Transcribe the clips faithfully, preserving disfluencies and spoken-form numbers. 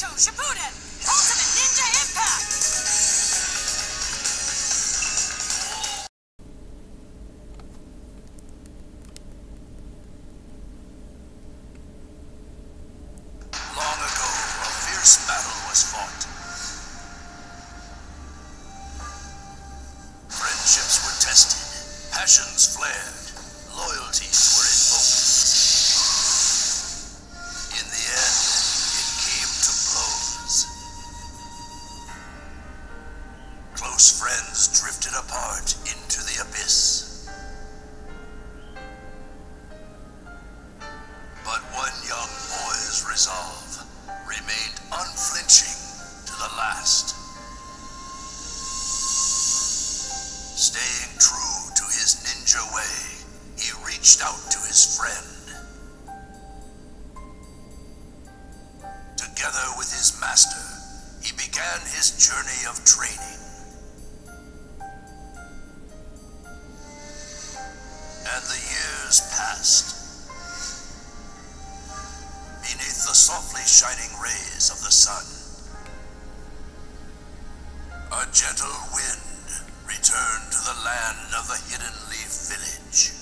Naruto Shippuden! Ultimate Ninja Impact! Long ago, a fierce battle was fought. Friendships were tested, passions flared, loyalties were invoked. In the end, it came to blows. Close friends drifted apart into the abyss. But one young boy's resolve remained unflinching to the last. Staying true to his ninja way, he reached out to his friend. Together with his master, he began his journey of training. And the years passed. Beneath the softly shining rays of the sun, a gentle wind returned to the land of the Hidden Leaf Village.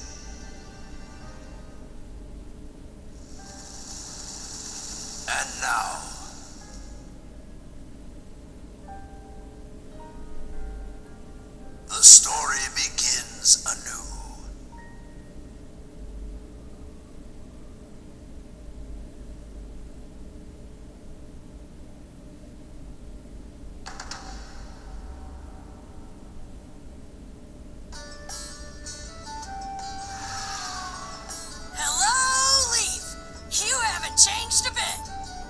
And now, the story begins anew. Hello, Leaf! You haven't changed a bit!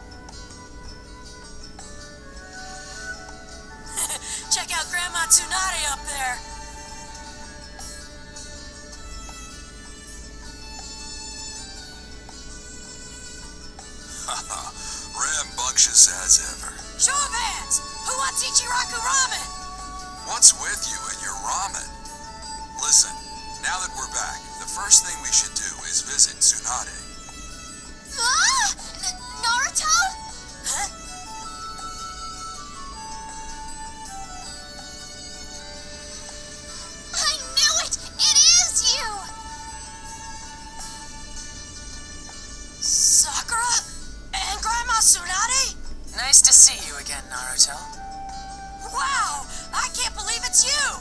Check out Grandma Tsunade up there! Rambunctious as ever. Show of hands! Who wants Ichiraku ramen? What's with you and your ramen? Listen, now that we're back, the first thing we should do is visit Tsunade. Ah! N- Naruto? Huh? I knew it! It is you! Sakura? And Grandma Tsunade? Nice to see you again, Naruto. Wow! I can't believe it's you!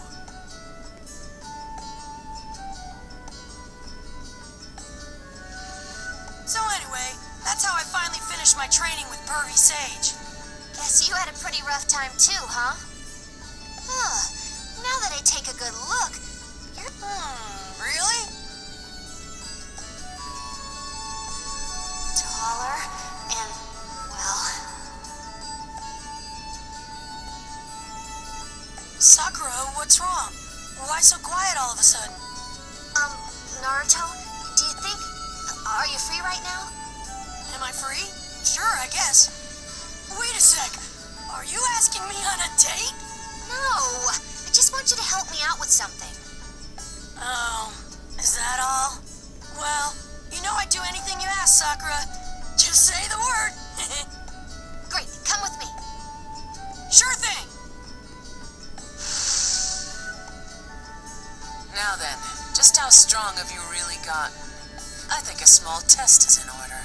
So anyway, that's how I finally finished my training with Pervy Sage. Guess you had a pretty rough time too, huh? Huh. Now that I take a good look, you're... Hmm, really? taller and, well... Sakura, what's wrong? Why so quiet all of a sudden? Um, Naruto, do you think... Are you free right now? Am I free? Sure, I guess. Wait a sec. Are you asking me on a date? No. I just want you to help me out with something. Oh, is that all? Well, you know I'd do anything you ask, Sakura. Just say the word. Great, come with me. Sure thing. Now then, just how strong have you really got? I think a small test is in order.